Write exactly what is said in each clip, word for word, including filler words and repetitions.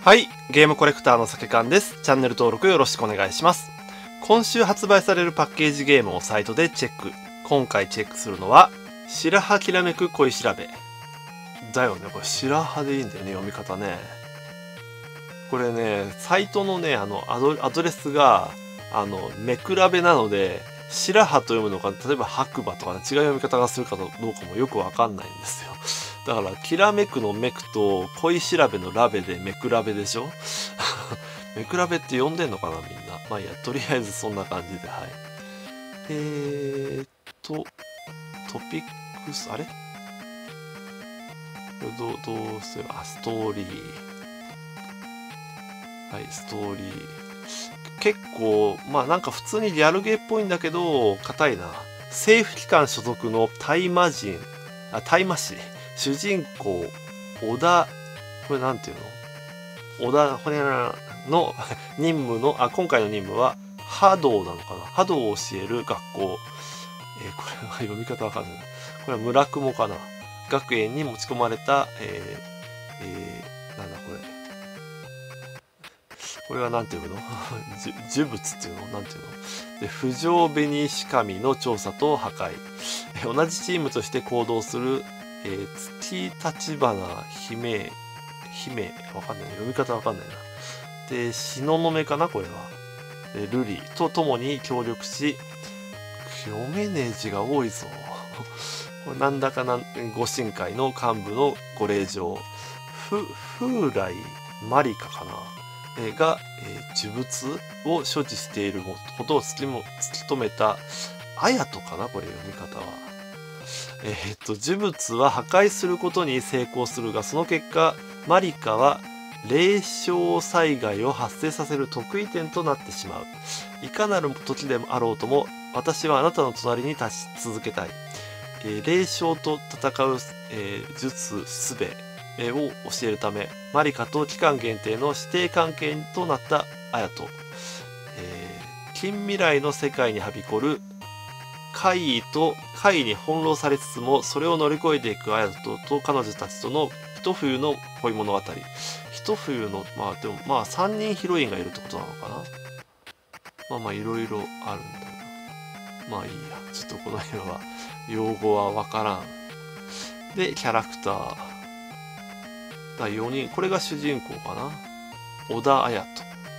はい、ゲームコレクターのさけかんです。チャンネル登録よろしくお願いします。今週発売されるパッケージゲームをサイトでチェック。今回チェックするのは、白羽きらめく恋調べ。だよね、これ白羽でいいんだよね、読み方ね。これね、サイトのね、あの、アド、アドレスが、あの、目比べなので、白羽と読むのか、例えば白馬とかね、違う読み方がするかどうかもよくわかんないんですよ。だから、きらめくのめくと、恋調べのラベで目比べでしょ目比べって読んでんのかな、みんな。まあいいや、とりあえずそんな感じで、はい。えーっと、トピックス、あれこれどう、どうすれば、あ、ストーリー。はい、ストーリー。結構、まあなんか普通にリアルゲーっぽいんだけど、硬いな。政府機関所属の大魔人、あ、大魔師。主人公、織田、これなんていうの織田ほにゃららの任務の、あ、今回の任務は、波動なのかな波動を教える学校。えー、これは読み方わかんない。これは村雲かな学園に持ち込まれた、えー、えー、なんだこれ。これはなんていうの呪物っていうのなんていうので、不条紅神の調査と破壊。同じチームとして行動する、えー、月立花姫、姫、わかんない。読み方わかんないな。で、東雲かなこれは。で、瑠璃と共に協力し、読めねえ字が多いぞ。これなんだかな、ご神会の幹部のご令状。ふ、風来マリカかなえー、が、えー、呪物を所持していることを突きも突き止めた、あやとかなこれ読み方は。えー、っと、呪物は破壊することに成功するが、その結果、マリカは霊障災害を発生させる得意点となってしまう。いかなる時でもあろうとも、私はあなたの隣に立ち続けたい。えー、霊障と戦う、えー、術すべを教えるため、マリカと期間限定の指定関係となったアヤト、えー、近未来の世界にはびこる怪異と怪異に翻弄されつつもそれを乗り越えていくアヤトと彼女たちとの一冬の恋物語。一冬のまあでもまあさんにんヒロインがいるってことなのかな。まあまあいろいろあるんだよな。まあいいや、ちょっとこの辺は用語はわからん。でキャラクターだよにん、これが主人公かな。織田綾人。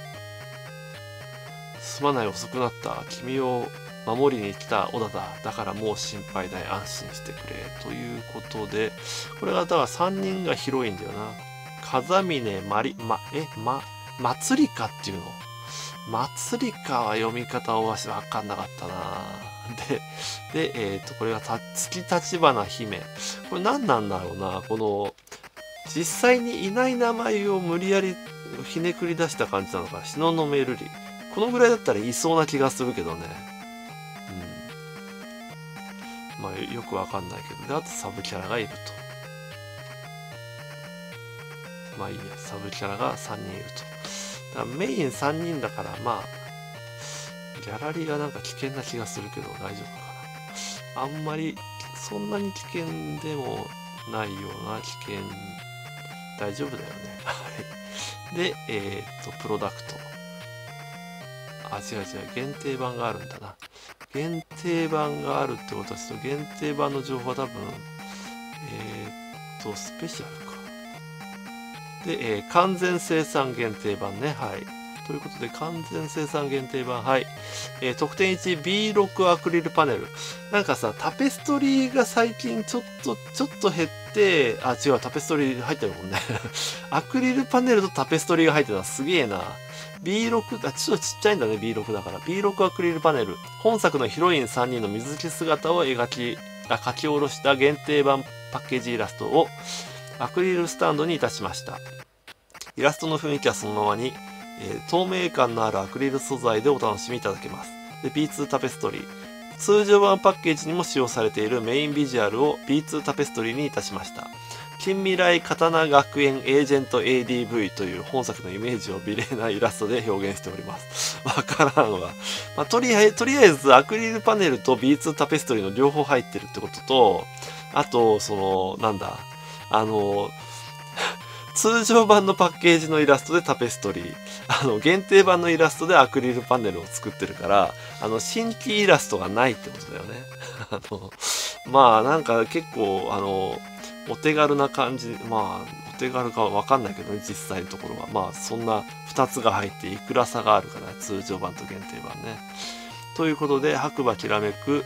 すまない遅くなった。君を守りに来た織田だ。だからもう心配ない。安心してくれ。ということで、これがだからさんにんがヒロインだよな。風峰まり、ま、え、ま、祭りかっていうの祭りかは読み方をわしわかんなかったな。で、で、えっ、ー、と、これがた月立花姫。これ何なんだろうな。この、実際にいない名前を無理やりひねくり出した感じなのか。東雲瑠璃。このぐらいだったらいそうな気がするけどね。うん。まあよくわかんないけど。で、あとサブキャラがいると。まあいいや、サブキャラがさんにんいると。だからメインさんにんだから、まあ、ギャラリーがなんか危険な気がするけど大丈夫かな。あんまり、そんなに危険でもないような危険。大丈夫だよね。で、えっと、プロダクト。あ、違う違う。限定版があるんだな。限定版があるってことは、ちょっと限定版の情報は多分、えっと、スペシャルか。で、えー、完全生産限定版ね。はい。ということで、完全生産限定版。はい。えー、特典いち、ビーろく アクリルパネル。なんかさ、タペストリーが最近ちょっと、ちょっと減って、あ、違う、タペストリー入ってるもんね。アクリルパネルとタペストリーが入ってた。すげえな。ビーろく、あ、ちょっとちっちゃいんだね、ビーろく だから。ビーろく アクリルパネル。本作のヒロインさんにんの水着姿を描き、あ、書き下ろした限定版パッケージイラストをアクリルスタンドにいたしました。イラストの雰囲気はそのままに、えー、透明感のあるアクリル素材でお楽しみいただけます。で、ビーツー タペストリー。通常版パッケージにも使用されているメインビジュアルを ビーツー タペストリーにいたしました。近未来刀学園エージェント エーディーブイ という本作のイメージを美麗なイラストで表現しております。わからんわ。まあ、とりあえず、とりあえずアクリルパネルと ビーツー タペストリーの両方入ってるってことと、あと、その、なんだ、あの、 通常版のパッケージのイラストでタペストリー、あの限定版のイラストでアクリルパネルを作ってるから、あの新規イラストがないってことだよね。あのまあなんか結構あのお手軽な感じ、まあお手軽かわかんないけどね、実際のところは。まあそんなふたつが入っていくら差があるかな、通常版と限定版ね。ということで、白馬きらめく、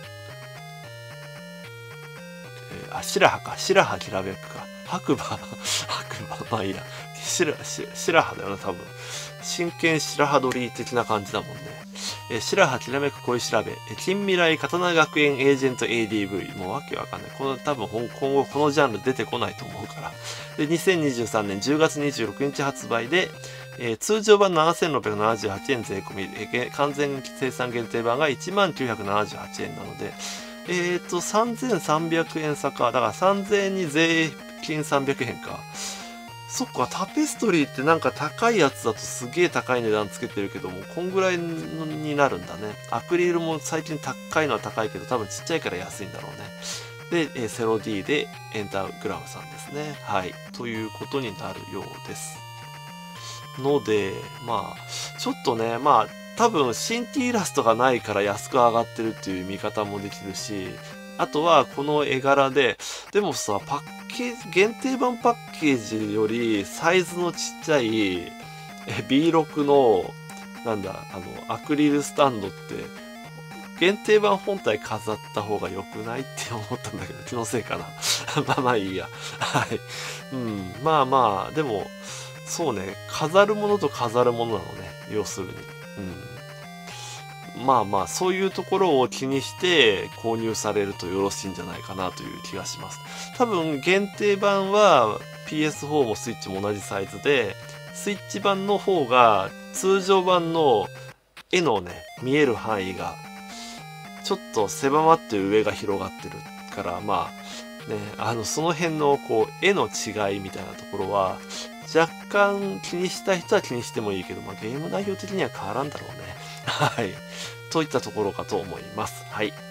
えー、あ、白羽か、白羽きらめくか。白馬、白馬、まあいいや。白、白羽だよな、多分。真剣白羽鳥的な感じだもんね。えー、白羽きらめく恋調べ、えー、近未来刀学園エージェント エーディーブイ。もうわけわかんない。この多分今後このジャンル出てこないと思うから。で、にせんにじゅうさんねんじゅうがつにじゅうろくにち発売で、えー、通常版ななせんろっぴゃくななじゅうはちえん税込み、えー、完全生産限定版がいちまんきゅうひゃくななじゅうはちえんなので、えっと、さんぜんさんびゃくえん差か。だからさんぜんえんに税金さんびゃくえんか。そっか、タペストリーってなんか高いやつだとすげえ高い値段つけてるけども、こんぐらいになるんだね。アクリルも最近高いのは高いけど、多分ちっちゃいから安いんだろうね。で、えセロ D でエンターグラムさんですね。はい。ということになるようです。ので、まあ、ちょっとね、まあ、多分新規イラストがないから安く上がってるっていう見方もできるし、あとはこの絵柄で、でもさ、パッケージ、限定版パッケージよりサイズのちっちゃいえ ビーろく の、なんだ、あの、アクリルスタンドって、限定版本体飾った方が良くないって思ったんだけど、気のせいかな。まあまあいいや。はい。うん。まあまあ、でも、そうね、飾るものと飾るものなのね、要するに。うん。まあまあ、そういうところを気にして購入されるとよろしいんじゃないかなという気がします。多分、限定版は ピーエスフォー もスイッチも同じサイズで、スイッチ版の方が通常版の絵のね、見える範囲がちょっと狭まって上が広がってるから、まあ、ね、あの、その辺のこう、絵の違いみたいなところは、若干気にしたい人は気にしてもいいけど、まあ、ゲーム内容的には変わらんだろうね。はい。といったところかと思います。はい。